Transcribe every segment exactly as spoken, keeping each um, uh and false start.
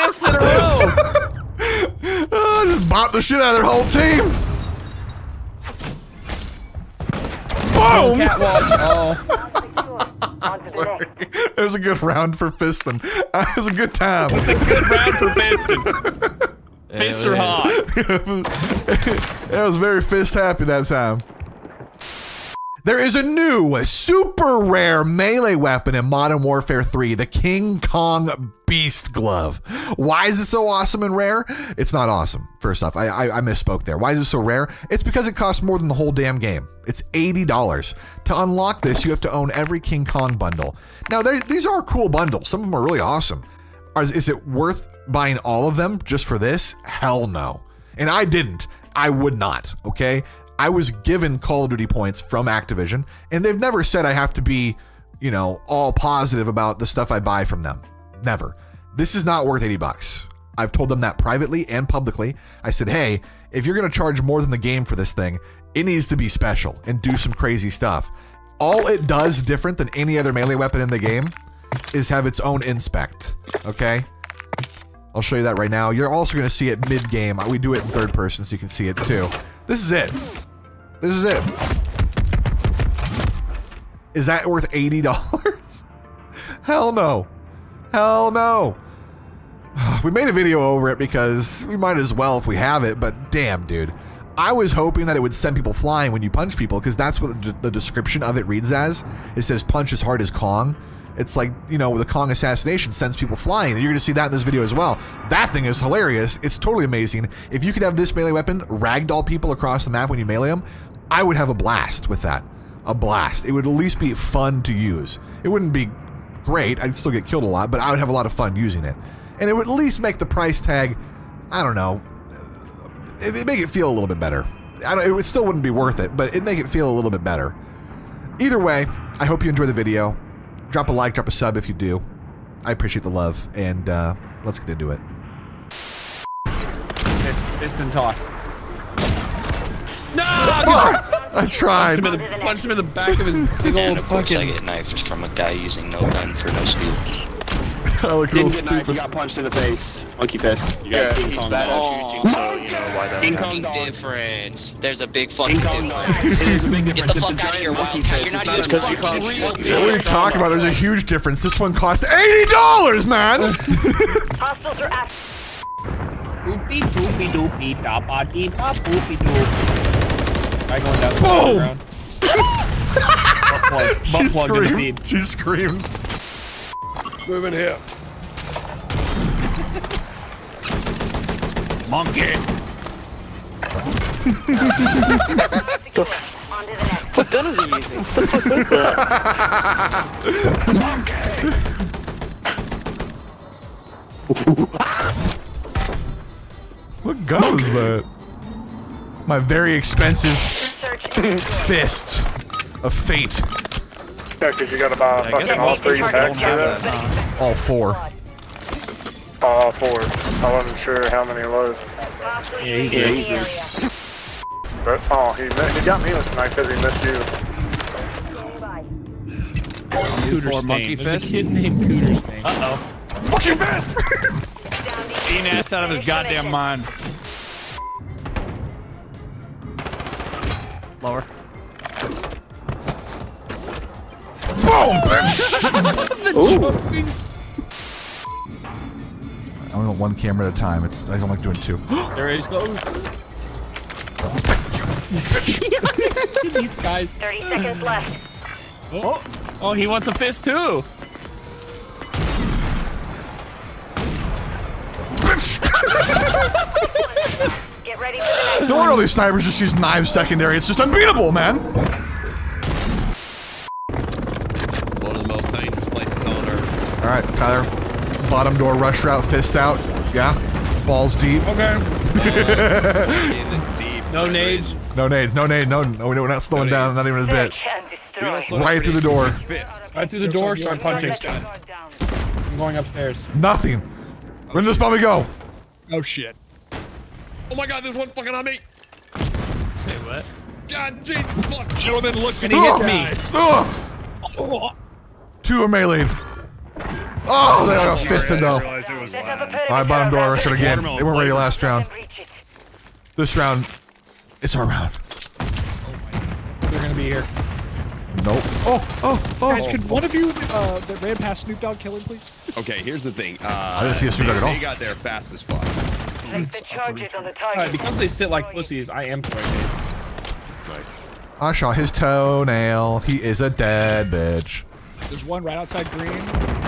fists in a row. Oh, just bop the shit out of their whole team. Boom! Oh. Sorry. It was a good round for fisting. It was a good time. It's a good round for fisting. Fists are hot. It was very fist happy that time. There is a new, super rare melee weapon in Modern Warfare three, the King Kong Beast Glove. Why is it so awesome and rare? It's not awesome, first off. I, I, I misspoke there. Why is it so rare? It's because it costs more than the whole damn game. It's eighty dollars. To unlock this, you have to own every King Kong bundle. Now, these are cool bundles. Some of them are really awesome. Is it worth buying all of them just for this? Hell no. And I didn't. I would not, okay? I was given Call of Duty points from Activision, and they've never said I have to be, you know, all positive about the stuff I buy from them. Never. This is not worth eighty bucks. I've told them that privately and publicly. I said, hey, if you're gonna charge more than the game for this thing, it needs to be special and do some crazy stuff. All it does different than any other melee weapon in the game is have its own inspect, okay? I'll show you that right now. You're also gonna see it mid-game. We do it in third person so you can see it too. This is it. This is it. Is that worth eighty dollars? Hell no. Hell no. We made a video over it because we might as well if we have it, but damn, dude. I was hoping that it would send people flying when you punch people because that's what the description of it reads as. It says punch as hard as Kong. It's like, you know, the Kong assassination sends people flying, and you're gonna see that in this video as well. That thing is hilarious. It's totally amazing. If you could have this melee weapon ragdoll people across the map when you melee them, I would have a blast with that. A blast. It would at least be fun to use. It wouldn't be great. I'd still get killed a lot, but I would have a lot of fun using it. And it would at least make the price tag, I don't know, it would make it feel a little bit better. I don't, it still wouldn't be worth it, but it'd make it feel a little bit better. Either way, I hope you enjoy the video. Drop a like, drop a sub if you do. I appreciate the love, and uh, let's get into it. Fist, fist and toss. No! Oh, I tried. Punched him, the, punched him in the back of his big and old of course fucking... I get knifed from a guy using no gun for no scoop. I look a little Didn't get knifed, stupid. you got punched in the face. Monkey fist. You got Yeah, King he's Kong bad dog. at shooting, so you know why that King happened. Kong dog. Difference. There's a big fucking King Kong dog. difference. It is a big Get difference. the It's a fuck out of here, giant monkey Wildcat. fist. You're not It's even not fucking because you real. call- What are you talking about? There's a huge difference. This one cost eighty dollars, man! Hostiles are at. Doopy doopy doopy da ba dee da boopy doop. Guy going down the Boom! ground. Butt plug. She Butt plug in the screamed. feed. She screamed. Moving here. Monkey! What gun is he using? What the fuck is that? What gun is that? My very expensive fist of fate. Yeah, because you gotta buy I guess fucking all most three people packs don't for have that. that. All four. All four. I wasn't sure how many it was. Yeah, he's Yeah, good. he's But, oh, he, mi- he got me with tonight because he missed you. Cooter Or Stain. Monkey There's Fist? a kid named Cooter Stain. Uh-oh. Fuck you, fist! Eating ass out of his goddamn mind. Lower. Boom, bitch! Ooh. I only want one camera at a time. It's I don't like doing two. There he goes. These guys. thirty seconds left. Oh. Oh, he wants a fist too. Get ready for the next No wonder all these snipers just use knives secondary. It's just unbeatable, man. One of the most dangerous places on earth. All right, Tyler. Bottom door rush route, fists out. Yeah, balls deep. Okay. In the deep No nades. No nades, no nades, no, no, we're not slowing No down, nades. not even a bit. search and We don't destroy. slow down Right through the door. Fist. Right through the door, start punching. I'm going upstairs. Nothing. Where did this bomb go? Oh shit. Oh my god, there's one fucking on me. Say what? God, Jesus, fuck. Gentlemen, look. And he hits me. Ugh. Oh. Two are melee. Oh, they got fisted though. realized it was Set up a loud. perimeter Alright, bottom door, around rush it the again. Watermelon They weren't ready flavor. last round. and breach it. This round, it's our round. They're gonna be here. Nope. Oh, oh, oh. Guys, could one of you uh, that ran past Snoop Dogg kill him, please? Okay, here's the thing. Uh, I didn't see a Snoop Dogg at they, all. They got there fast as fuck. Take the charges on the target. Alright, because they sit like pussies, I am throwing it. Nice. I shot his toenail. He is a dead bitch. There's one right outside green. Killed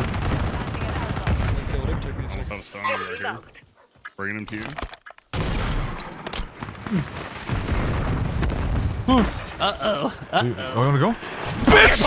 him, took me a second. Almost have a stone right here. Bringing him to you. Uh-oh. Are we gonna go? Bitch!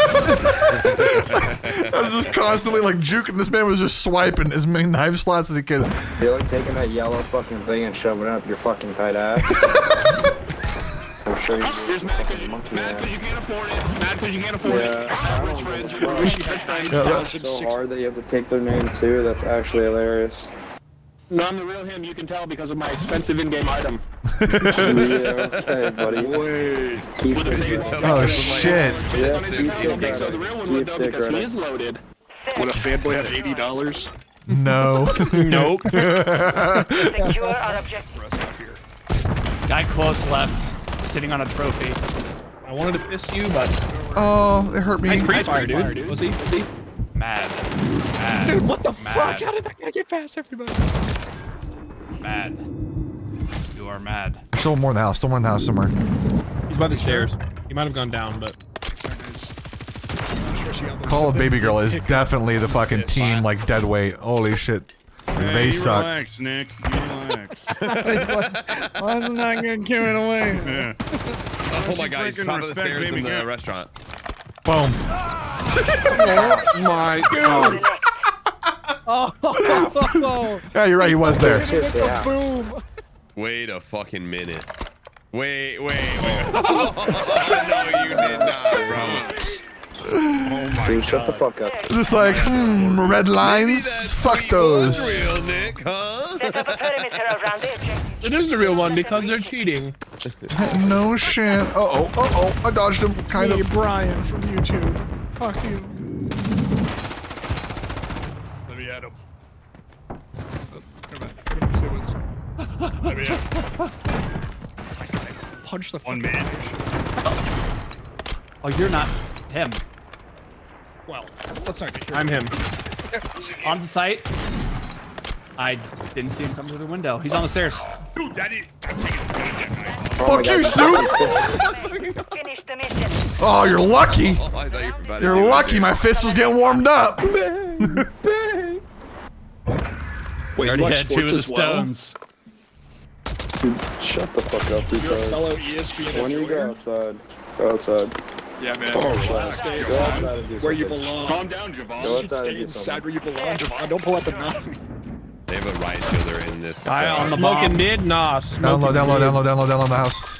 I was just constantly like juking. This man was just swiping as many knife slots as he could. You're like taking that yellow fucking thing and shoving it up your fucking tight ass. I'm sure you do. Here's Matt, because you, Monkey Matt, ass. 'cause you can't afford it. Matt, because you can't afford Yeah, it. I Rich don't friends, give you're a rich fuck. friends. Yeah, that- It's so hard that you have to take their name too. That's actually hilarious. No, I'm the real him. You can tell because of my expensive in-game item. Yeah, okay, buddy. Wait. Keep With a it big going. Oh shit! Yeah, I keep don't think so. it The real ready. one would Keep though it because he ready. is loaded. Would a fanboy have eighty dollars? No. Nope. Secure our objective. For us out here. Guy close left, sitting on a trophy. I wanted to fist you, but Oh, it hurt me. nice Nice pre-fire, pre-fire, dude. dude. Was he? Was he? Mad. Mad. Dude, what the Mad. fuck? How did that guy get past everybody? Mad. You are mad. Still more in the house. Still more in the house somewhere. He's by the stairs. He might have gone down, but Call of Baby Girl is definitely the fucking team like dead weight. Holy shit. They you suck. Relax, Nick. You relax. Wasn't that good carried away? Yeah. Oh my god, he's freaking top of the respect stairs Baby in the Girl. restaurant. Boom. oh my god. Oh, Yeah, you're right. He was there. Yeah. boom. Wait a fucking minute. Wait, wait, wait. Oh, no, you did not, bro. Oh my Dude, shut the god. fuck up. Just like, hmm, red Maybe lines. that Fuck tweet was those. real, Nick, huh? Set up a perimeter around the objective. It is the real one because they're cheating. No shit. Uh oh, uh oh. I dodged him. Kind Hey, of. Brian from YouTube. Fuck you. Let me at him. Oh, never mind. What did I say was? Let me at him. Punch the One fucking man. fish. Oh, you're not him. Well, let's not get here. I'm him. On the site. I didn't see him come through the window. He's on the stairs. Dude, that is. I'm taking that. Fuck you, Snoop. Finish the mission. Oh, you're lucky. Oh, I thought you were about to You're do it, lucky. dude. My fist was getting warmed up. Bang! We already watch had two of sports the as well? stones. Dude, shut the fuck up, retard. Fellow E S P N When you go employer. outside, go outside. Yeah, man. Oh, Relax, relax. Javon. Go outside and do Where you something. belong. Calm down, Go Javon. outside and Stay do inside something. where you belong, Javon. Don't pull out the knife. They have a riot shielder in this. Guy uh, on the smoking mid? Nah, Down smoking low, down low, mid. down low, down low, down low in the house.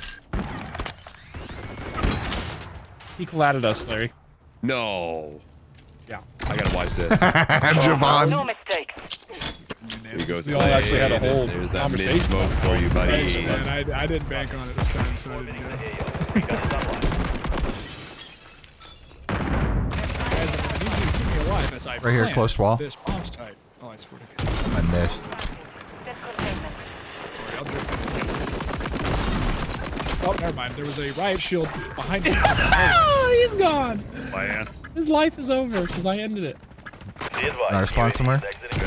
He collided us, Larry. No. Yeah. I gotta watch this. No Javon. mistake. Here we go. We all actually had a Slade. whole There's that mid conversation. smoke for you, Thanks, buddy. man. I, I didn't bank on it this time, so I didn't do it. Guys, I need you to keep me alive as I Right here, plant close wall. This bomb's tight. Oh, I swear to God. I missed. Set containment. Sorry, I'll do it. Oh, never mind. There was a riot shield behind me. Oh, he's gone. My ass. His life is over because I ended it. Can I respond somewhere?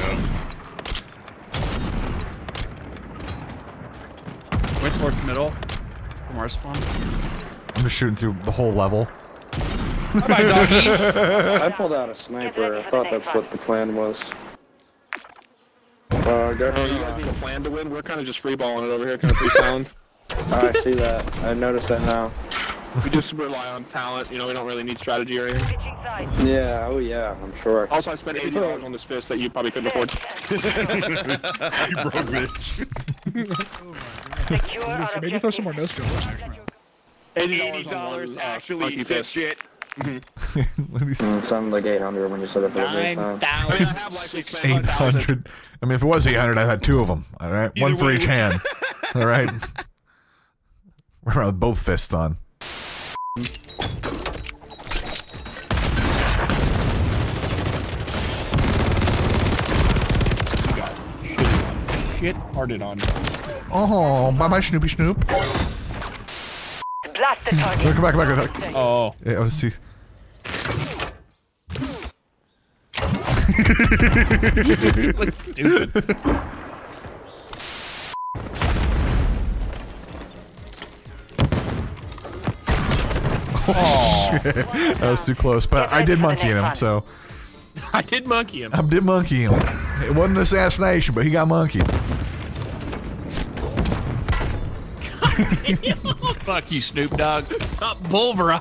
Went towards middle. From our spawn. I'm just shooting through the whole level. Bye, doggy. I pulled out a sniper. I thought that's what the plan was. Uh, go Oh, you guys need a plan to win? We're kind of just freeballing it over here, kind of freestyling. I see that. I noticed that now. We just rely on talent. You know, we don't really need strategy or anything. Switching sides. Yeah, oh yeah, I'm sure. Also, I spent eighty dollars on this fist that you probably couldn't afford. You broke bitch. Secure our So maybe throw some more no scope on next round. eighty dollars actually did shit. Let me see. Mm, it sounded like eight hundred when you said it for the first time. I mean, I have likely spent eight one thousand. hundred. I mean, if it was eight hundred, I had two of them. All right, one for way, each we- hand. All right. We're around with both fists on. shit hearted on. Oh, bye bye, Snoopy Snoop. Blast the target. Come back, come back, come back. Oh. Yeah, let's see. Looks stupid. Oh, shit. That was too close, but I did monkey him, so. I did monkey him. I did monkey him. It wasn't an assassination, but he got monkeyed. Fuck you, Snoop Dogg. Stop Bulverized.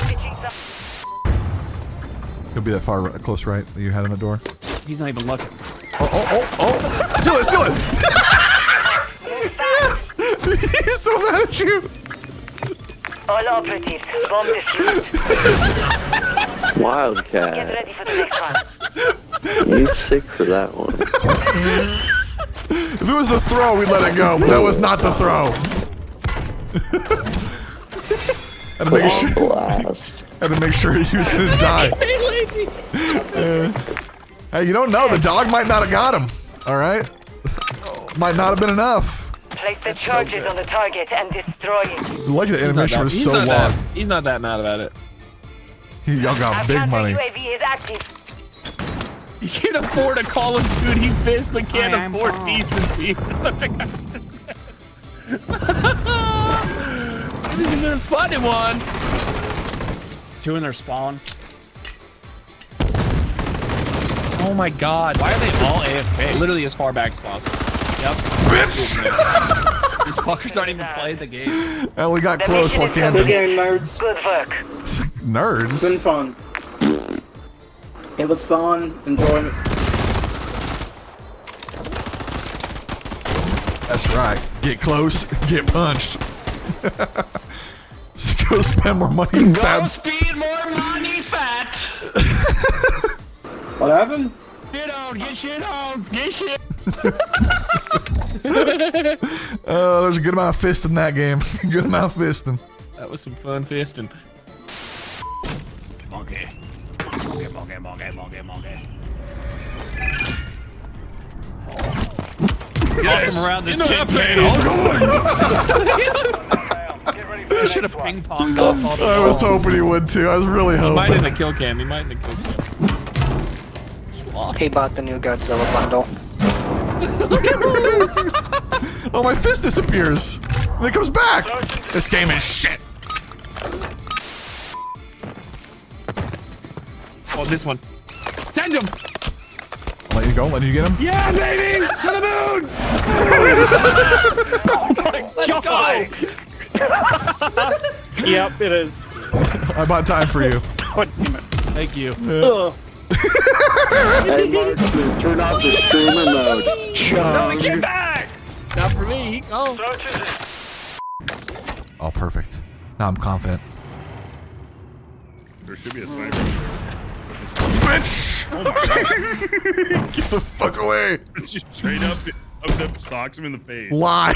He'll be that far right, close right that you had on the door. He's not even looking. Oh, oh, oh, oh! Steal it, steal it! Yes! He's so mad at you! All operatives, bomb defused. Get Wildcat. ready for the next one. You sick for that one. If it was the throw, we'd let it go, but that was not the throw. Had to make sure. Blast. Had to make sure he was gonna die. Uh, hey, you don't know. The dog might not have got him. All right. Might not have been enough. Place the charges on the target and destroy it. Lucky the animation was so long. That, he's not that mad about it. Y'all got big money. U A V is active. You can't afford a Call of Duty fist, but can't I am afford wrong. decency. That's what the guy just said. This has been a funny one. Two in their spawn. Oh my god. Why are they all A F K? Literally as far back as possible. Yep. Bitch! These fuckers aren't even playing the game. And we got The close mission while is camping. complete. Good work. Nerds. Been fun. It was fun. Enjoyment. That's right. Get close, get punched. Just go spend more money. Fab. Speed more money, fat. What happened? Get on, get shit on, get shit. Oh, there's a good amount of fist in that game. Good amount of fisting. That was some fun fisting. Monkey. Monkey, monkey, monkey, monkey, monkey. Yes. Them around this tin can. I should have ping ponged off all the I was balls. hoping he would too. I was really He might in hoping. the kill cam. He might in the kill cam. Sloth. He bought the new Godzilla bundle. Oh, my fist disappears. And it comes back. This game is shit. Oh, this one. Send him! Let you go. Let you get him. Yeah, baby! To the moon! Oh my Let's go! Yep, it is. I bought time for you. God damn it. Thank you. Ugh. Hey, Mark, turn off the streamer mode. No, we get back! Not for me. Oh. Oh, perfect. Now I'm confident. There should be a sniper. Bitch! Get the fuck away! Just straight up, up them socks him in the face. Lie.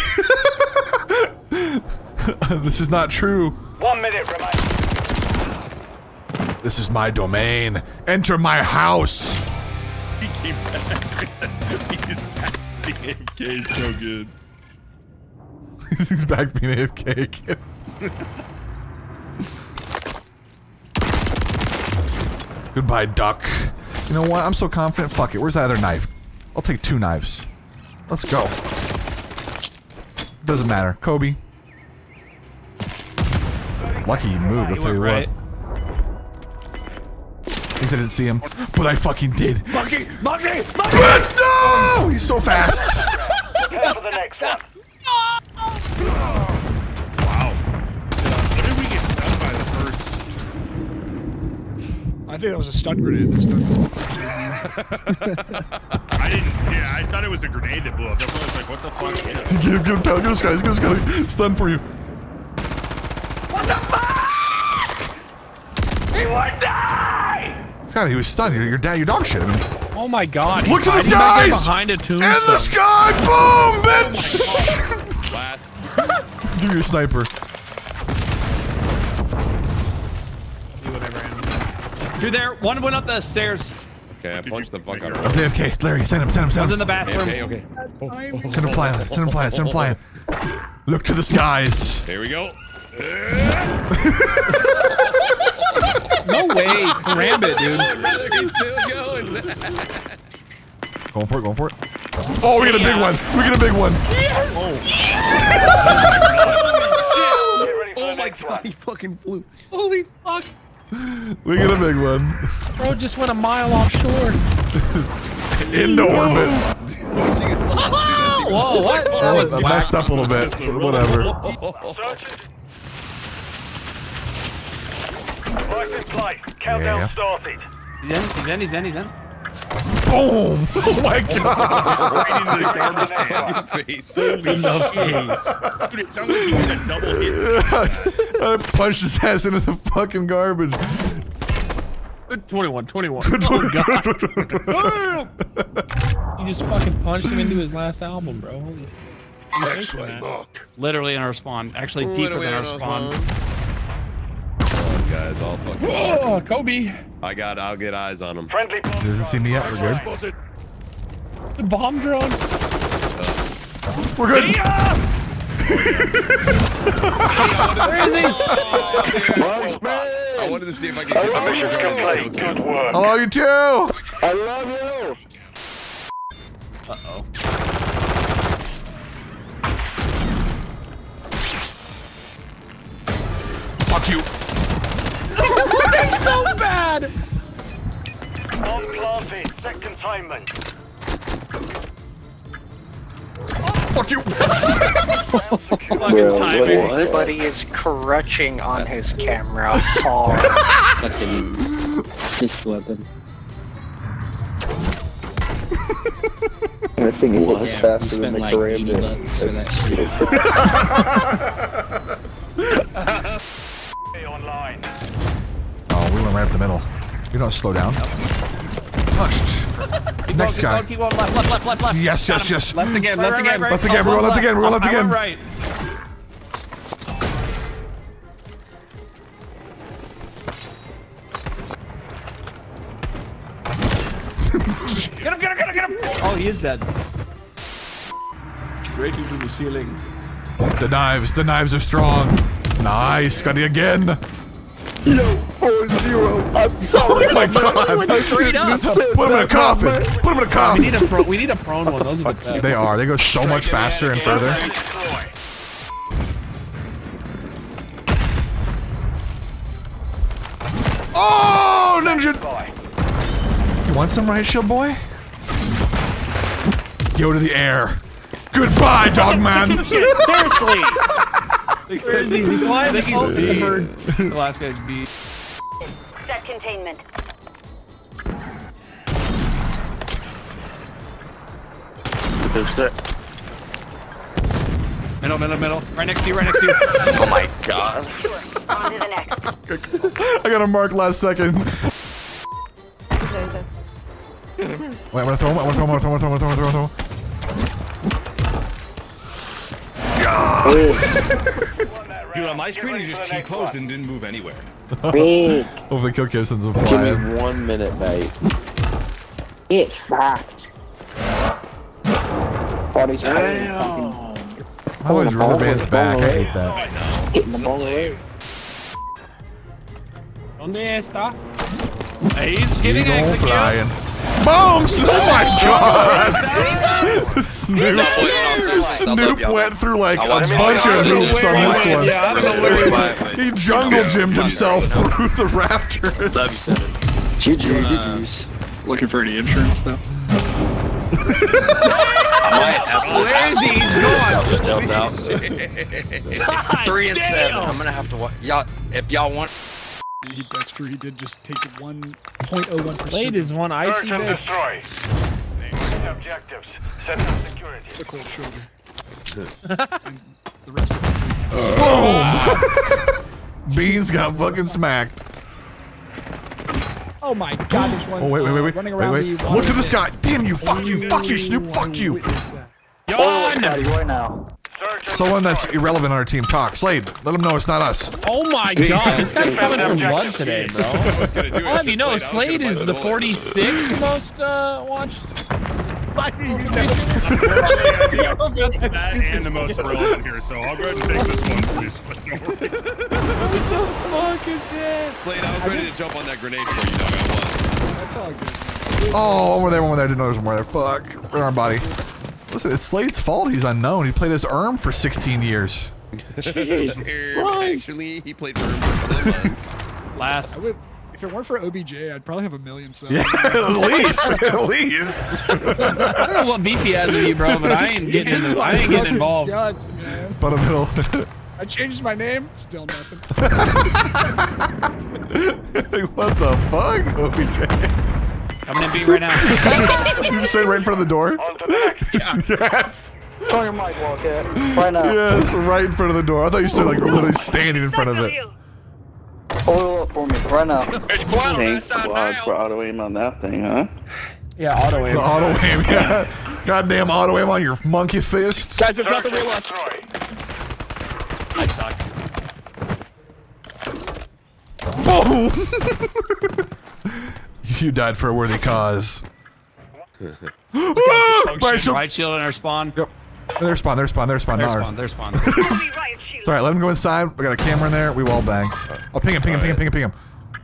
This is not true. One minute remaining. This is my domain. Enter my house. He came back. He's back. The A F K is so good. He's back to being A F K again. Goodbye, duck. You know what? I'm so confident. Fuck it. Where's that other knife? I'll take two knives. Let's go. Doesn't matter. Kobe. Lucky he moved, I'll He tell you went what. right. Thinks I didn't see him, but I fucking did. Monkey! Monkey! Monkey! No! He's so fast. Prepare for the next one. Wow. How did we get stunned by the first? I think that was a stun grenade. That stun was I didn't. Yeah, I thought it was a grenade that blew up. That's why I was like, what the fuck? Get him, get him, get him, guys, get him, get him. Stun for you. What the fuck? He would die! Scott, he was stunned. Your, your dad, your dog shit. I mean, Oh my god. look to the he's back there skies! behind a In tombstone. the sky! Boom, bitch! Last. Give me your sniper. Do whatever. Dude, there. One went up the stairs. Okay, I punched the fuck out of I'm him. A F K. Larry, send him, send him, send One's him. in the bathroom. Okay, okay. Oh, oh, Send him flying, send him flying, send him flying. Look to the skies. Here we go. No way. Ram it, dude. He's still going. Going for it, going for it. Oh, we get a big one. We get a big one. Get ready for Oh the my next god, one. he fucking flew. Holy fuck. We get a big one. Bro just went a mile offshore. Into orbit. Whoa, what? That was I messed up a little bit. Whatever. Right in place. Countdown Yeah. started. He's in, he's in, he's in, he's in. Boom! Oh my god! Right into the garbage can. Face. Dude, it sounds like he had a double hit. I punched his ass into the fucking garbage. twenty-one, twenty-one. You just fucking punched him into his last album, bro. Holy X-ray marked. Literally in our spawn. Actually deeper than our spawn. Oh, guys, all fucking. Oh, Kobe. I got. I'll get eyes on him. Friendly bomb. Doesn't see me yet. We're good. Spotted. The bomb drone. We're good. Where is he? I wanted to see if I could get the Mission pictures on the complete. kill Good cam. work. I love you too. I love you. Uh-oh. Fuck you. That's so bad. Bomb planted. Set containment. Fuck you. Fucking timing. Everybody is crutching on his camera hard. Fucking fist weapon. I think it hits Yeah, faster we than spent the like Karambit. eighty bucks for that shit. Online. Oh, we went right up the middle. You don't slow down. Touched. Keep Next going, guy. Keep going, keep going, left, left, left, left, left. Yes, Got yes, him. yes. Left again, Right, left right, again. right, Left right. again, we're going left again, we're going left I went again. right. Get him, get him, get him, get him! Oh, he is dead. Straight into the ceiling. The knives, the knives are strong. Nice, got it again. No, four zero. I'm sorry. Oh my god. Straight up. Put him in a coffin. Put him in a We coffin. need a pro we need a prone one. Those are the best. They are. They go so much faster and further. Destroy. Oh, ninja. Bye. You want some right shield, boy? Go to the air. Goodbye, dog man. Seriously. Where is he? Is he flying? I think Oh, he's it's a B. bird. The last guy's B. Set containment. Middle, middle, middle. Right next to you, right next to you. Oh my god. On to the next. I got a mark last second. Wait, I'm gonna throw him. I'm gonna throw him. I'm gonna throw him. I'm gonna throw him. I'm gonna throw him. Dude, on my screen, he just T-posed and didn't move anywhere. Big. Hopefully, kill cam sends him Give flying. me one minute, mate. It's fact. Body's fucking I always rubber band's back. I hate that. hitting the ball there. ¿Dónde está? He's getting Eagle executed. flying. Bombs! Oh my god! Snoop, Snoop went through like a bunch of hoops on this one. Yeah, I don't know where he went. He jungle gymmed himself through the rafters. G G, G G's. Looking for any insurance though? Where is he? He's gone. Stealth out. Three and seven. I'm gonna have to watch. Y'all, if y'all want. He, that's true. He did just take it one point oh one percent. Blade is one icy Search and bitch. destroy. Need objectives. Set up security. the cold shoulder. And the rest of it. Boom! Beans got fucking smacked. Oh my god, there's one. Oh wait, wait, wait, wait, running wait, around wait. the Look to the water. sky. Damn you! Fuck you! Fuck you, Snoop! Fuck you! Witness that. Yawn! Right now. Search and someone that's irrelevant on our team talk. Slade, let them know it's not us. Oh my god, this guy's coming for blood today, bro. I was gonna do it. I'll have you know, Slade, Slade is the forty-sixth most uh, watched. That and the most relevant here, so I'll go ahead and take this one, please. What the fuck is that? Slade, I was ready to jump on that grenade for you, dog. I was. That's all good. Oh, one more there, one more there. Didn't know there was one more there. Fuck. Right on our body. Listen, it's Slade's fault he's unknown. He played as Erm for sixteen years. Jeez. Actually, he played for him for a couple of months. Last. I would, if it weren't for O B J, I'd probably have a million subs. Yeah, at least. At least. I don't know what beef he has with you, bro, but I ain't getting into, I ain't getting involved. Guts, man. Bottom middle. I changed my name, still nothing. What the fuck, O B J? Coming in B right now. You just stayed right in front of the door? Yeah. Yes. Turn your mic, Wildcat. Right now. Yes, right in front of the door. I thought you stood like literally standing in front of it. Hold it up for me, right now. It's quiet on Thanks that side quad now. for auto aim on that thing, huh? Yeah, auto aim. The auto aim, yeah. Goddamn auto aim on your monkey fist. Guys, there's nothing real left. I suck. Boom! You died for a worthy cause. Right, so, Right shield in our spawn. yep. Their spawn, their spawn, their spawn, Their not ours. spawn, their spawn. It's alright, let him go inside. We got a camera in there. We wall bang. Oh, ping him, ping him, ping him, ping him, ping him.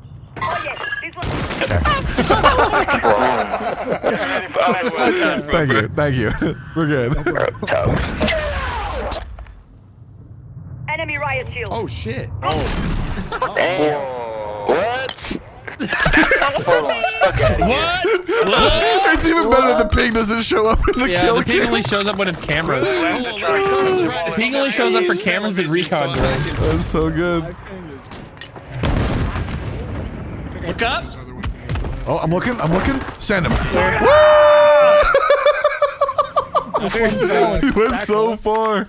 Thank you, thank you. We're good. Enemy riot shield. Oh shit. Damn. What? Hold on. Okay. What? It's even better that the ping doesn't show up in the Yeah, kill the ping cam. only shows up when it's cameras. The ping only shows up for cameras and recon drones. That's so good. Look up. Oh, I'm looking, I'm looking. Send him. He went so far.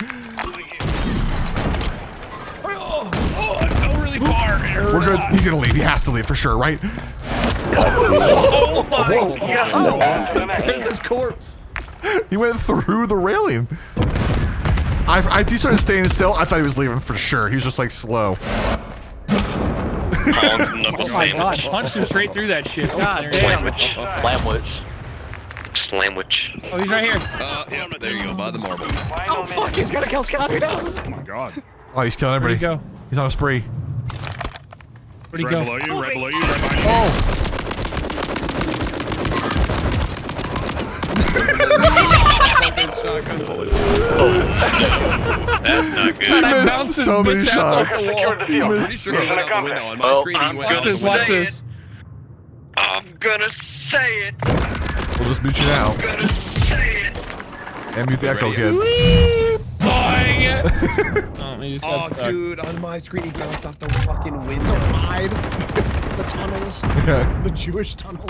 Oh, oh, I fell really far. We're good. He's gonna leave. He has to leave for sure, right? Oh my god. There's his corpse. He went through the railing. I, I, he started staying still. I thought he was leaving for sure. He was just like slow. Knuckle Oh my god, punched him straight through that shit. God damn. Slamwich. Slamwich. Oh, he's right here. Uh, yeah, there you go, by the marble. Oh fuck, he's gonna kill Scotty now. Oh my god. Oh, he's killing Where'd everybody. he go? He's on a spree. Where'd he Right go? below you, right below you, right behind you. Oh! That's not good. He I missed bounced his so many bitch ass off shots. the wall. Secured the He field. missed Pretty so sure he went out the window on my Oh, screen. He I'm went Watch out this, the watch window. this. I'm gonna say it. We'll just mute you now. I'm gonna say it. And mute the echo Ready? kid. Boing. Oh, he just got Oh, stuck. dude, on my screen he bounced off the fucking window. Hide. The tunnels. Yeah. The Jewish tunnels.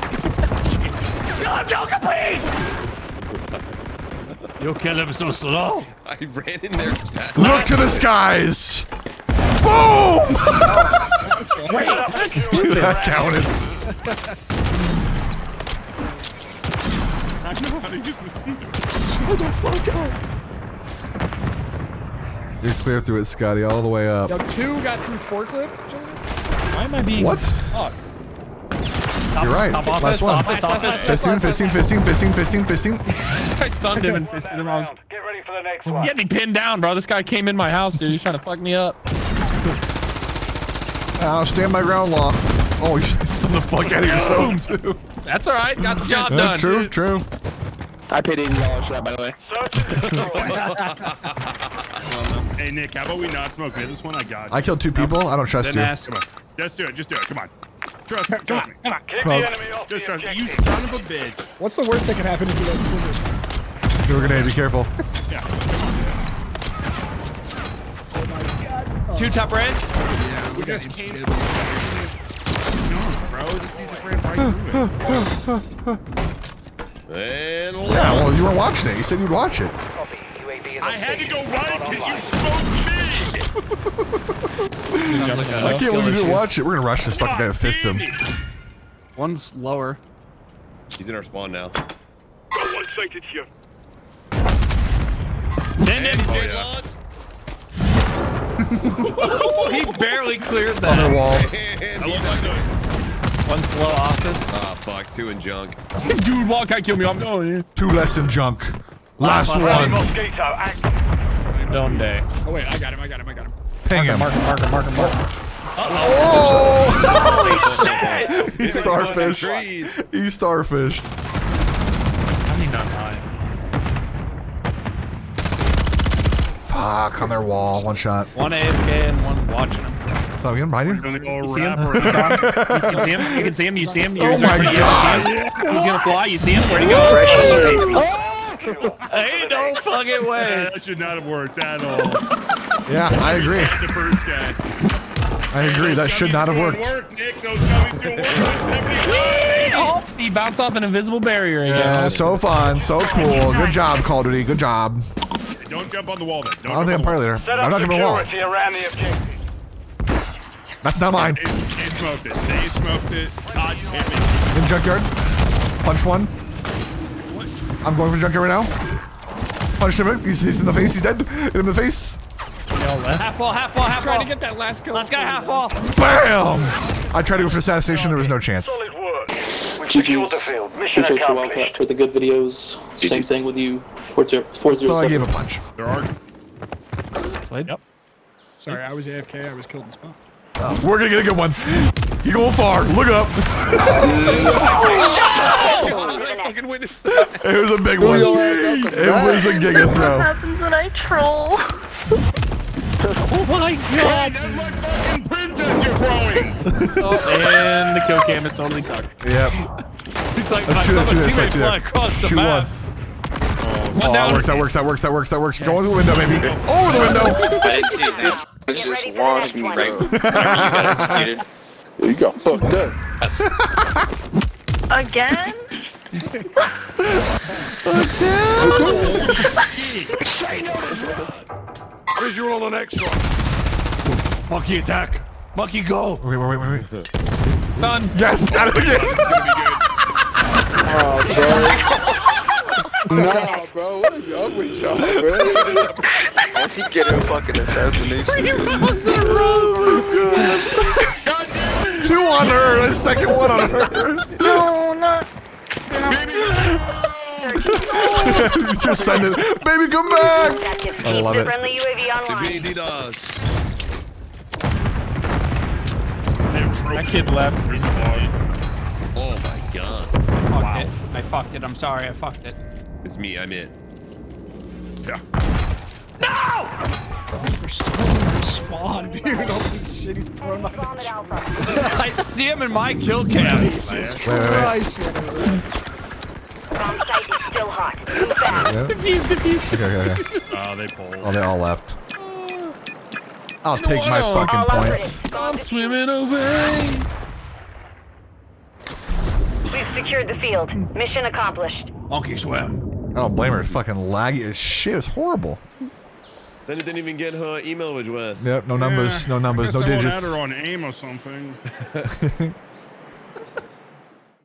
God, no, please! You kill him so slow. I ran in there. Look to the skies! Boom! Wait, that's stupid. That counted. I know how to use mosquito. You're clear through it, Scotty, all the way up. Yo, two got through forklift. Why am I being... What? Oh. You're right. Top Last office, one. office, office. Fisting, fisting, fisting, fisting, fisting, fisting. I stunned him and fisted him. I was Get ready for the next one. getting me pinned down, bro. This guy came in my house, dude. He's trying to fuck me up. I'll stand my ground law. Oh, you stunned the fuck out of yourself, too. That's all right. Got the job Yeah, done. true, true. I paid eighty dollars for that, by the way. Hey Nick, how about we not smoke? Okay, this one I got. I killed two people. I don't trust Then you. ask. Come on. Just do it. Just do it. Come on. Trust me. Trust me. Keep the Smoke. enemy off Just the trust me. You objective. son of a bitch. What's the worst that can happen if you don't sling it? Do a grenade, be careful. Yeah. Two top range. Yeah, we just came. No, bro. This dude just ran right through it. And Yeah, well, you weren't watching it. You said you'd watch it. Copy. U A V is I on had to station. go right because you smoked me. I can't believe you didn't watch it. We're gonna rush this fucking guy and fist him. One's lower. he's in our spawn now. Got one sighted here. Send him. Oh, yeah. He barely cleared that. Other wall. And he's not doing it. One's below office. Ah, fuck. Two in junk. Dude, wall can't kill me. I'm going. Two less in junk. Last Last one. Mosquito active. Don't day. Oh wait, I got him. I got him. I got him. Ping him. Mark him, mark him, mark him, mark him. Oh! Holy shit! He starfish. He starfished. How many not nine? Fuck, on their wall. One shot. One A F K and one's watching him. So again, behind you? You see him? You can see him? You can see him? You see him? You Oh my god! He's gonna fly. You see him? Where'd he go? Ain't no fucking way. That should not have worked at all. Yeah, I agree. The first guy. I agree. That should not have worked. Work, Nick. Those dummies doing work. Oh, he bounced off an invisible barrier again. Yeah, so fun, so cool. Good job, Call of Duty. Good job. Don't jump on the wall then. I don't think I'm party leader. Set I'm up not jumping the wall. security around the objective. That's not mine. They, they smoked it. They smoked it. God damn it. In junkyard. Punch one. I'm going for junkyard right now. Punched him. He's, he's in the face. He's dead. Hit him in the face. Half wall, half wall, half wall. Trying to get that last kill. Last guy half wall. Bam! I tried to go for assassination. There was no chance. Solid work. We've G Gs. secured the field. Mission Appreciate your accomplished. welcome for the good videos. Same thing with you. four zero So I gave seven. a punch. There are. Slade? Yep. Sorry, I was A F K. I was killed in spawn. We're gonna get a good one. You going far. Look up. It was a big one. It was a giga throw. What happens when I troll? Oh my god. That's my fucking princess you're throwing. Oh, and the kill cam is totally cocked. Yep. He's like, Let's I do saw that, my do that, teammate do fly that. across the Shoot map. one. One Oh, down. that works, that works, that works, that works, that works. Go over the window, baby. Over the window. I didn't see that. It Get just ready for launched the me next right one. after you got executed. You got fucked up. Again? Visual on the next one. Monkey attack. Monkey go. Wait, wait, wait, wait, wait. Son. Yes, got it again. Oh, bro. Nah, bro. What is up with y'all, bro? Once he get a fucking assassination. Two on her. The second one on her. No, not. Just send it. Baby, come back. I love it. Friendly U A V online. That kid left. Recently. Oh my god. I fucked it. I fucked it. I'm sorry. I fucked it. It's me. I'm it. Yeah. They're still in spawn, dude. Holy shit, he's pro knife. I see him in my kill cam. Jesus Wait, wait, wait. Christ, man. Bomb site is still hot. Move fast. Yep. Defuse, defuse. Okay, okay, okay. Oh, they pulled. Oh, they all left. I'll take my fucking All points. operative. I'm swimming away. We've secured the field. Mission accomplished. Monkey swim. I don't blame her. It's fucking laggy as shit. It's horrible. Senna didn't even get her email address. Yep, no numbers, no numbers, no I guess I won't digits. add her on aim or something.